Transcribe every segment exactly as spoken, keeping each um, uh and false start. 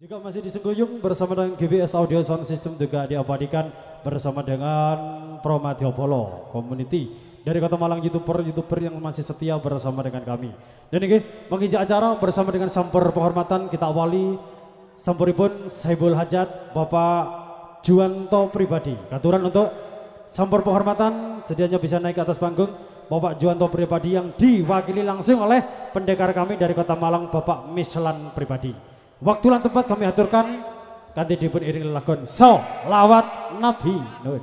Juga masih disengguyung bersama dengan G B S Audio Sound System, juga diabadikan bersama dengan Promadyo Polo Community dari Kota Malang, youtuber-youtuber yang masih setia bersama dengan kami. Dan ini menginjak acara bersama dengan sampur penghormatan, kita awali sampuripun Saibul Hajat Bapak Juwanto pribadi. Katuran untuk sampur penghormatan sedianya bisa naik ke atas panggung Bapak Juwanto pribadi yang diwakili langsung oleh pendekar kami dari Kota Malang Bapak Mislan pribadi. Waktu lan tempat kami aturkan kanthi dipun iring lagon Sholawat Nabi Nuh.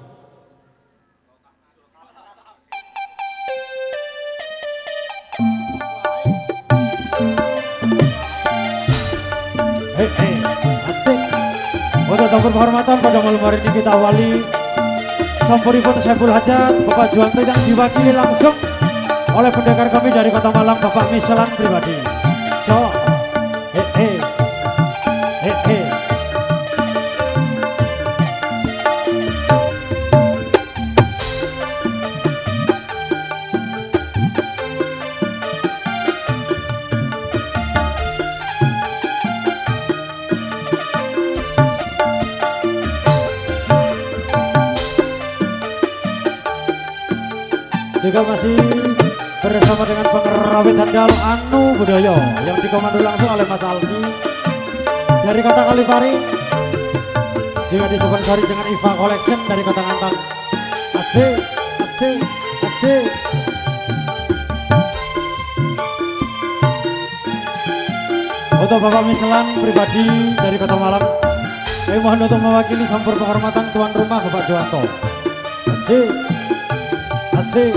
Hei hei asik. Untuk sampur penghormatan pada malam hari ini kita awali sampuripun Saibul Hajat Bapak Juwanto yang diwakili langsung oleh pendekar kami dari Kota Malang Bapak Mislan pribadi. Jos. Hei hei. Hei hei. Juga masih bersama dengan pengerawit handal Anu Budoyo yang dikomando langsung oleh Mas Aldi dari Kota Kalipari, juga disponsori dengan Iva Collection dari Kota Ngantang. Asik, asik, asik. Untuk Bapak Mislan pribadi dari Kota Malang, kami mohon untuk mewakili sampur penghormatan tuan rumah Bapak Juwanto. Asik, asik.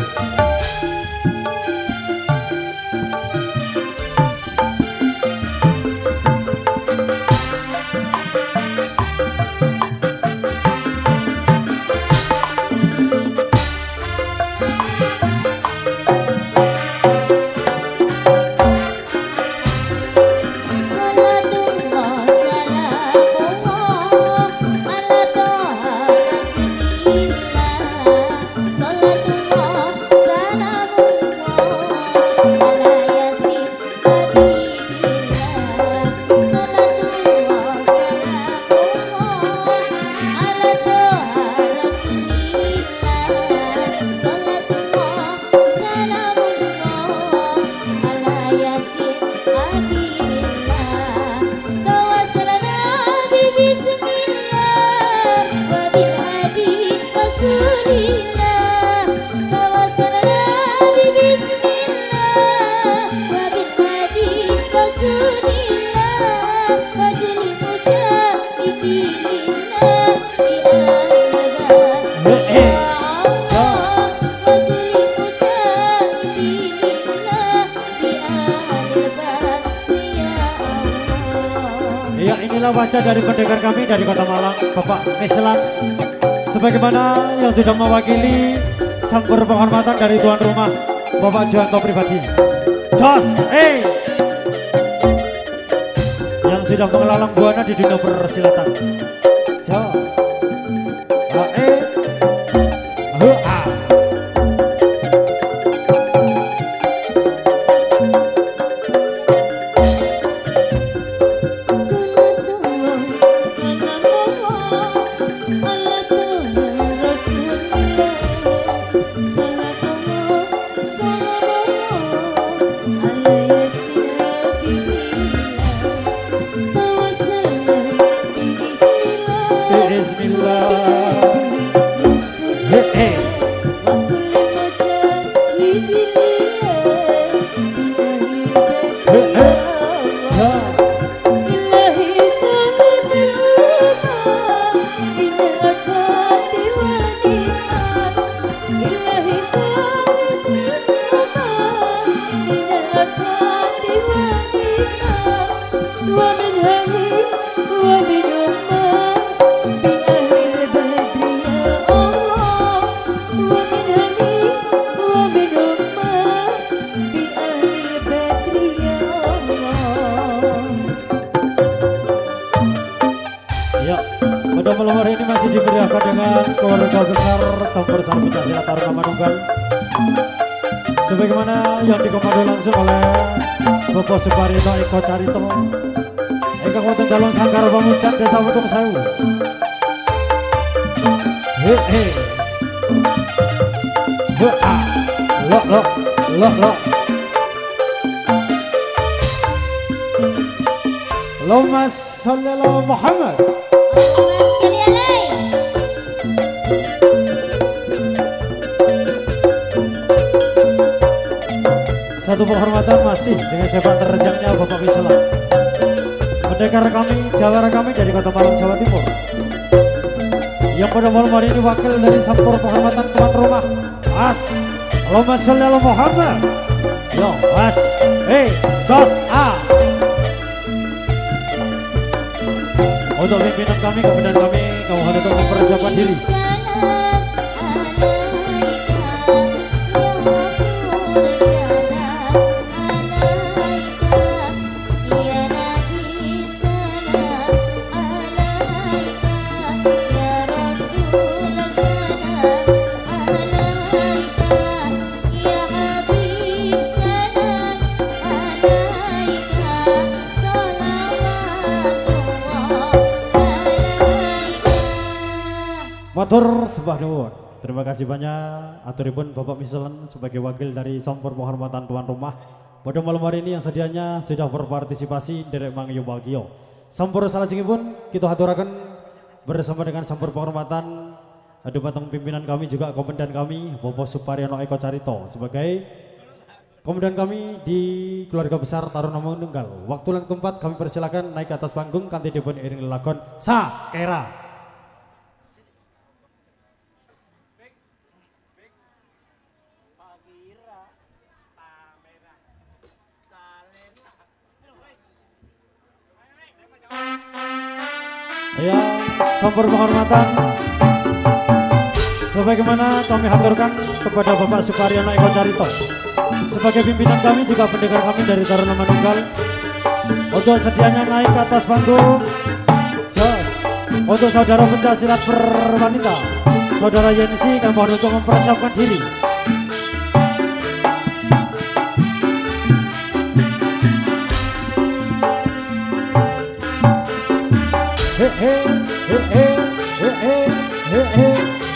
Ya, inilah wajah dari pendekar kami dari Kota Malang Bapak Mislan, sebagaimana yang sudah mewakili sampur penghormatan dari tuan rumah Bapak Juwanto pribadi. Jos, hey, yang sudah mengelalang buana di dunia persilatan. Jos, ah, eh, ah, ah. Pada malam hari ini masih diberiakan dengan keluarga besar campur sari Pencak Taruna Manunggal, sebagaimana yang dikomando langsung oleh Bapak Suparito Eko Carito, Ingkang wonten dalam sanggar pamujan Desa Wedung Sewu. He he. He ah. Lo lo lo lo. Allahumma sholli ala Muhammad. Allahumma sholli alaihi. Satu penghormatan masih dengan sepak terjangnya Bapak Wisela. Pendekar kami, jawara kami dari Kota Malang, Jawa Timur. Yang pada malam hari ini wakil dari Sampur Penghormatan tuan rumah. Mas, Allahumma sholli ala Muhammad. Yo, mas, hey, jos a. Untuk pimpinan kami, kemudian kami, kamu harus untuk mempersiapkan diri. Matur sembah nuwun. Terima kasih banyak aturipun Bapak Miselen sebagai wakil dari Sampur Penghormatan tuan rumah. Pada malam hari ini yang sedianya sudah berpartisipasi derek Mang Yobagio. Sampur salajengipun kita aturaken bersama dengan Sampur Penghormatan ada batang pimpinan kami juga komandan kami Bapak Suparyono Eko Carito sebagai komandan kami di keluarga besar Taruna Manunggal. Waktu dan tempat kami persilakan naik ke atas panggung kanthi dipun iring lelagon Sakera. Ya, Sampur Penghormatan sebagaimana kami haturkan kepada Bapak Suparyono Eko Carito sebagai pimpinan kami juga pendekar kami dari Taruna Manunggal untuk sedianya naik ke atas panggung. Jos untuk saudara pencaksilat berwanita saudara Yensi kami mohon untuk mempersiapkan diri. He he he he he he he he.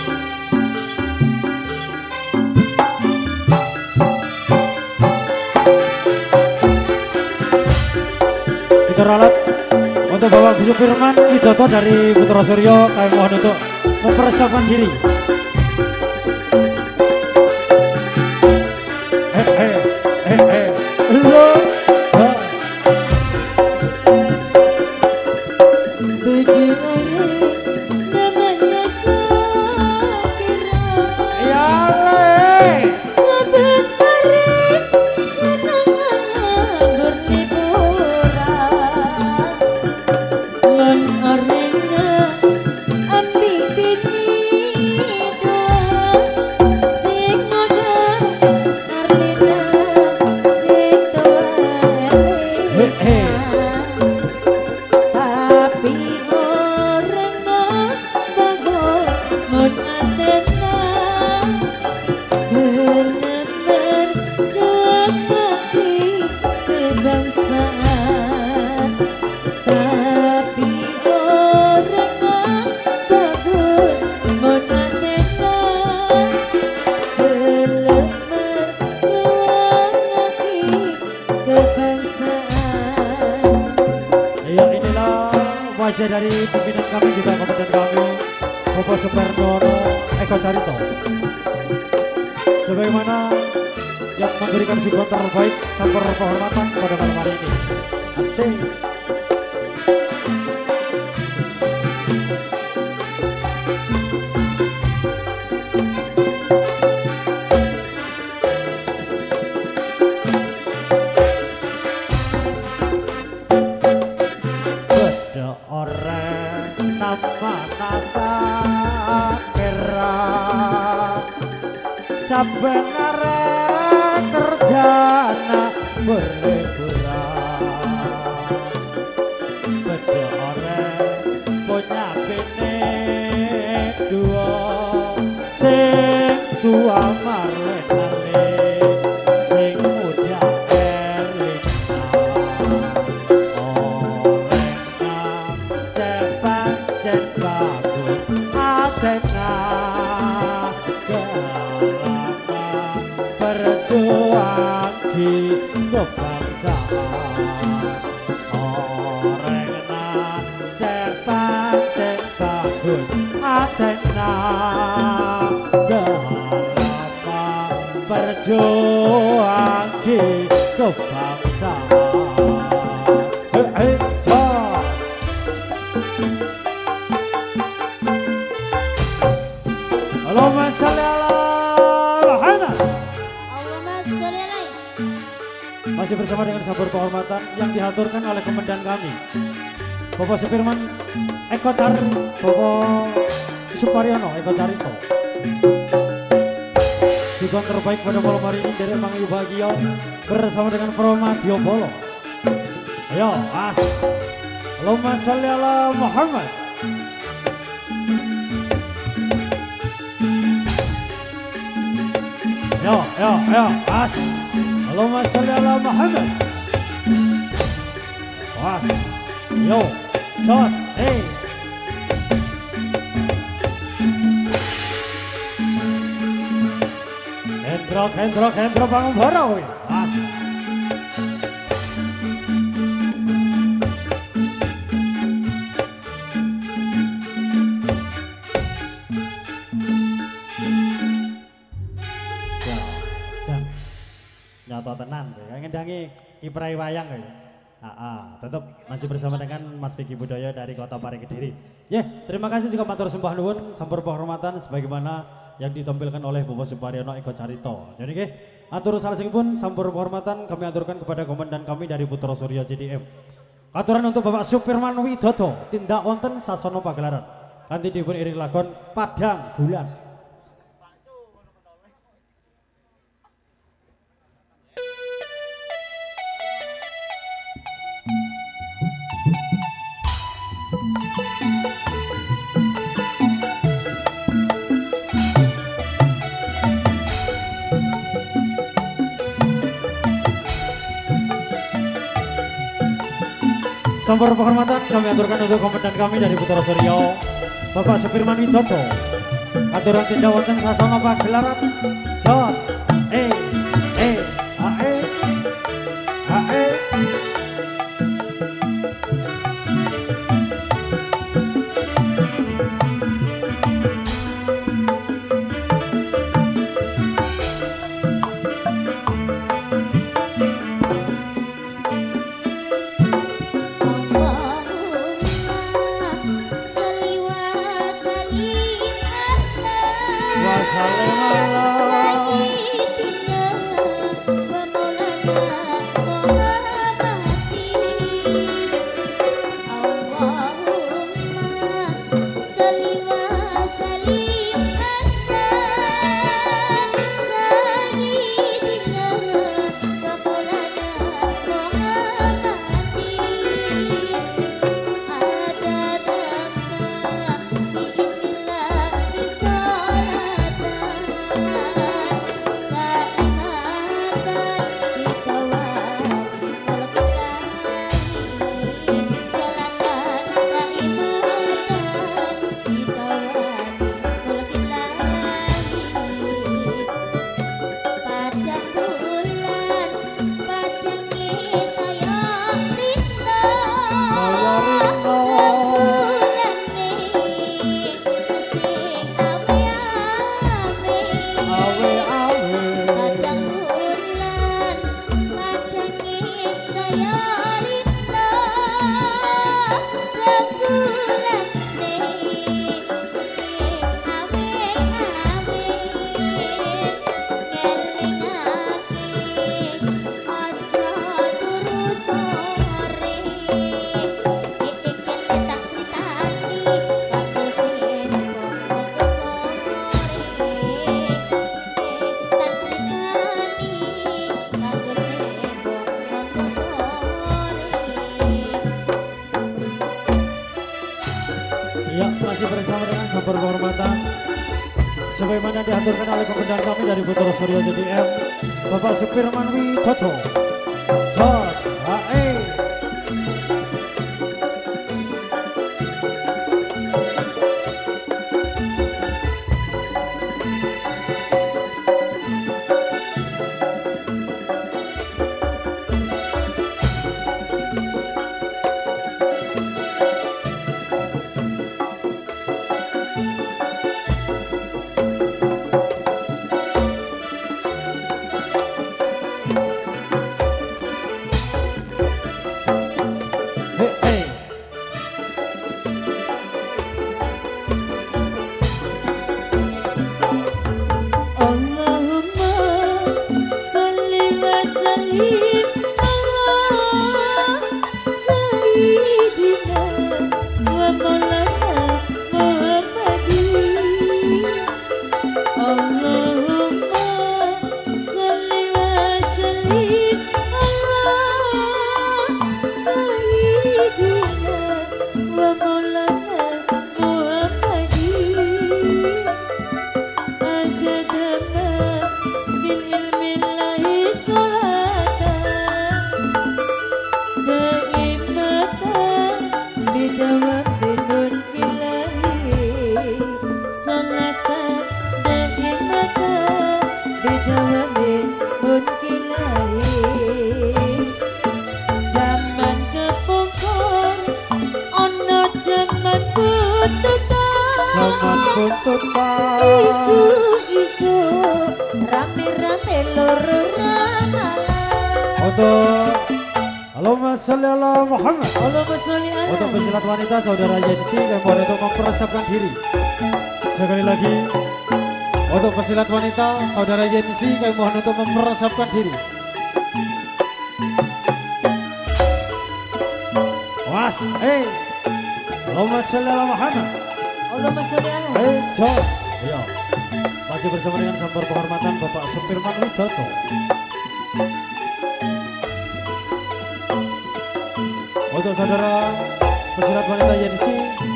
Kita ralat untuk Bapak Bisu Firman Widodo dari Putra Suryo kami mohon untuk mempersiapkan diri. He he he he. Lo dari pimpinan kami juga komandan kami Bapak Suparyono Eko Carito sebagaimana yang memberikan sikon terbaik Sampur Penghormatan pada malam hari ini. Asik. Sabenare kerjana berliburan beda orang punya bini dua sing tua marlenane sing muda erlina oleh berjuang di kebangsaan. Eh, eh, cah. Allahumma sholli ala Muhammad. Allahumma sholli alaihi. Masih bersama dengan sabur kehormatan yang dihaturkan oleh komandan kami, Bapak Supirman Eko Car, Bapak Suparyono Eko Carito. Juga terbaik pada malam hari ini dari Mang Yubagio bersama dengan Promadio Bolo. Ayo, as. Allahumma sholli ala Muhammad. Ayo, ayo, ayo, as. Allahumma sholli ala Muhammad. As. Yo, jos, hey. Hendro, Hendro, Hendro bangun boro, as. Nyata tenan, ya ngendangi kiprai wayang ya. Ah, ah, tetap masih bersama dengan Mas Vicky Budaya dari Kota Pareng Kediri. Ya, yeah, terima kasih juga matur sembah nuwun sampur penghormatan sebagaimana yang ditampilkan oleh Bapak Suparyono Eko Carito. Jadi nggih, atur salajengipun sampur penghormatan kami aturkan kepada komandan kami dari Putra Surya J D M. Aturan untuk Bapak Supirman Widodo tindak wonten sasana pagelaran. Kanthi dipun iring lakon Padang Bulan. Sampur penghormatan kami aturkan untuk komandan kami dari Putra Surya Bapak Supirman Widodo. Aturan tindak wonten sasana pagelaran jos eh eh ae ae. Sebagaimana diaturkan oleh komandan kami dari Putra Surya J D M Bapak Supirman Widodo. Jos, hae. bidawa binun ilahi salatan daimata bidawa binun ilahi zaman kepungkur ono zaman pututan Zaman pututan isu isu rame-rame loro ramalan untuk Allahumma sholli ala Muhammad. Allahumma sholli ala Untuk pesilat wanita saudara Yensi yang mohon untuk mempersiapkan diri. Sekali lagi untuk pesilat wanita saudara Yensi yang mohon untuk mempersiapkan diri. Was, eh, Allahumma sholli ala Muhammad. Allahumma sholli ala Eh, jo, ya. Masih bersama dengan sampur penghormatan Bapak Supirman Widodo. Untuk saudara pesilat wanita Yensi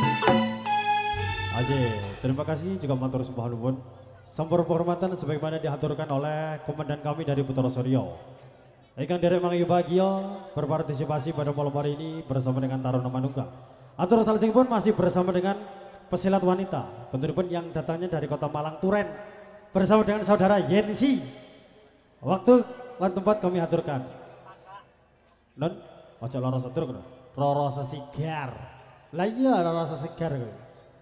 Aje, terima kasih juga matur sembah nuwun. Sampur penghormatan sebagaimana diaturkan oleh komandan kami dari Putra Suryo. Ingkang derek mangayu bahagia berpartisipasi pada malam hari ini bersama dengan Taruna Manunggal. Atur salsing pun masih bersama dengan pesilat wanita, tentu yang datangnya dari Kota Malang Turen bersama dengan saudara Yensi. Waktu dan tempat kami aturkan. Non, ojo loro setruk no. Roro sesigar. Lah iya roro sesigar kowe.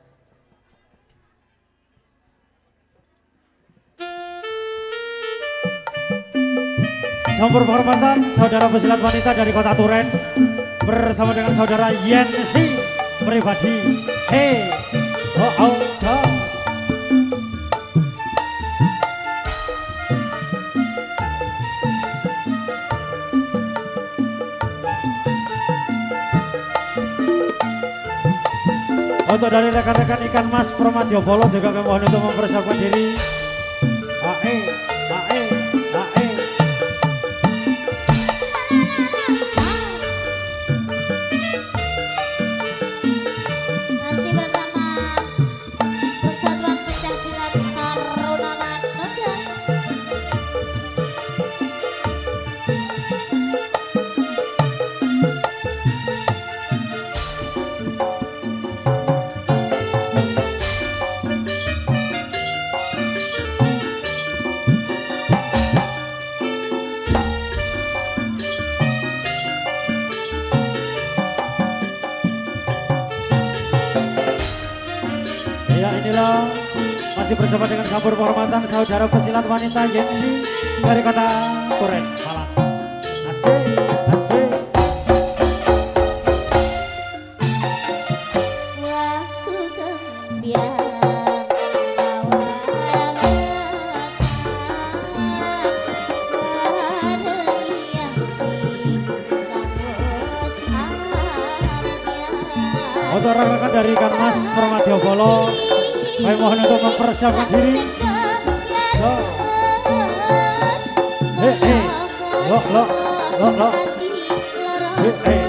Sampur penghormatan saudara pesilat wanita dari Kota Turen bersama dengan saudara Yensi pribadi. Hey, oh oh, oh. Untuk dari rekan-rekan ikan mas Promadyo Polo juga kami mohon untuk mempersiapkan diri. Ae, ae, ae. Masih bersama Persatuan Pencaksilat Taruna Manunggal. Ya inilah masih bersama dengan sampur penghormatan saudara pesilat wanita Yensi dari Kota Turen Malang. Asik, asik. Waktu tembiang bawa Untuk rekan-rekan dari ikan mas Promadyo Polo, kami mohon untuk mempersiapkan diri. Yo. Eh, eh. Lo, lo, lo, lo. Eh, eh.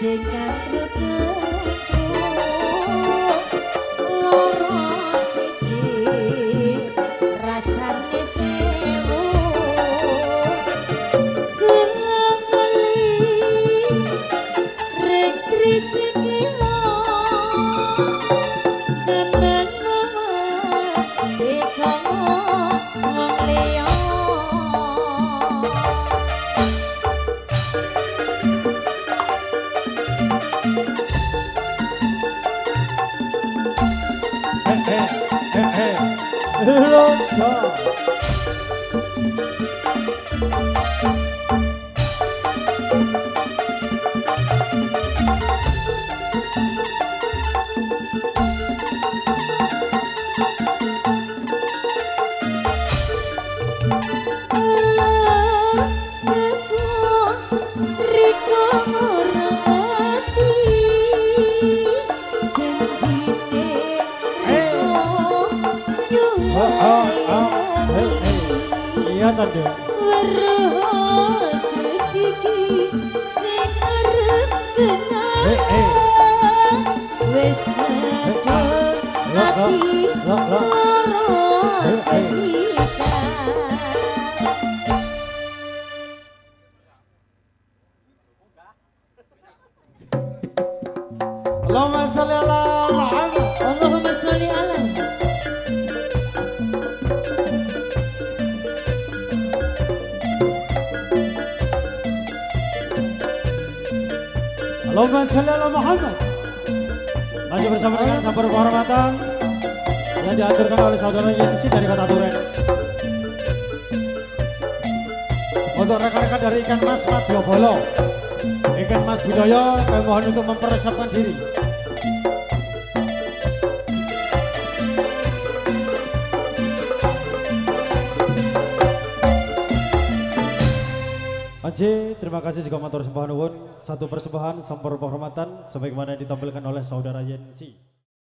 sing karo loro siji rasane sewu gelang-geli rek ricikilo kenang dikono wong liya Lonca. Iya tadi. Weruh kediki sing arep kenal. Wis kadung ati loro sesikan. Allahumma sholli ala Muhammad. Allahumma sholli ala Allahumma sholli ala Muhammad. Masih bersama dengan sabar kehormatan yang diaturkan oleh saudara Yensi dari Kota Duren. Untuk rekan-rekan dari Ikan Mas Madiobolo, Ikan Mas Budaya, kami mohon untuk mempersiapkan diri. Panji, terima kasih juga matur sembah nuwun. Satu persembahan sampur penghormatan sebagaimana ditampilkan oleh saudara Yensi.